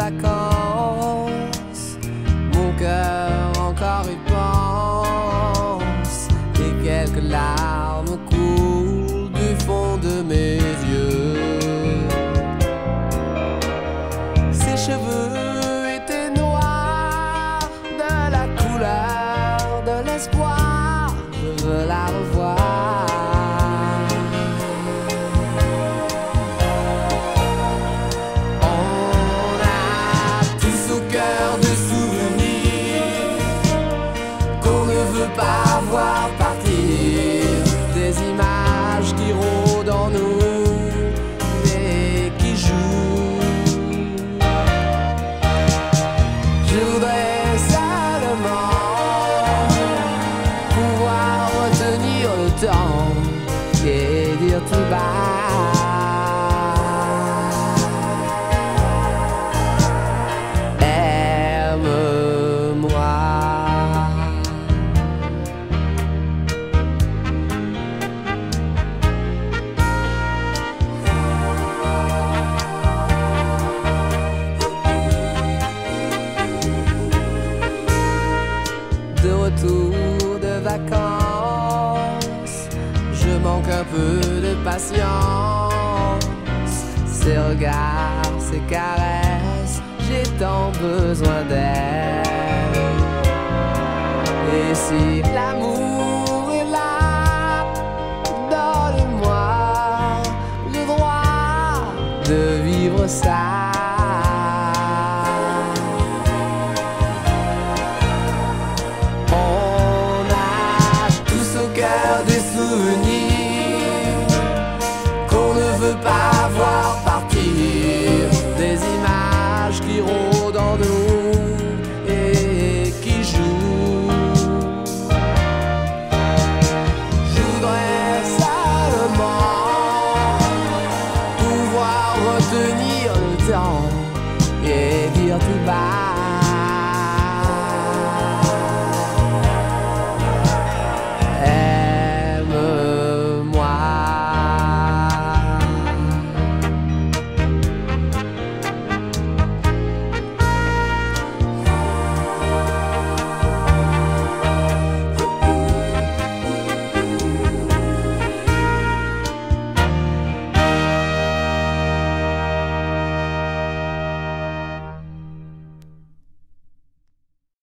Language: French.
vacances, mon cœur encore y pense, et quelques larmes coulent du fond de mes yeux. Ses cheveux étaient noirs, de la couleur de l'espoir, je veux la revoir. Pas voir partir des images qui rôdent en nous et qui jouent. Je voudrais seulement pouvoir retenir le temps et dire tout bas: de retour de vacances, je manque un peu de patience. Ces regards, ces caresses, j'ai tant besoin d'elle. Et si l'amour est là, donne-moi le droit de vivre ça. Des souvenirs qu'on ne veut pas voir partir, des images qui rôdent en nous et qui jouent. Je voudrais seulement pouvoir retenir le temps et dire tout bas: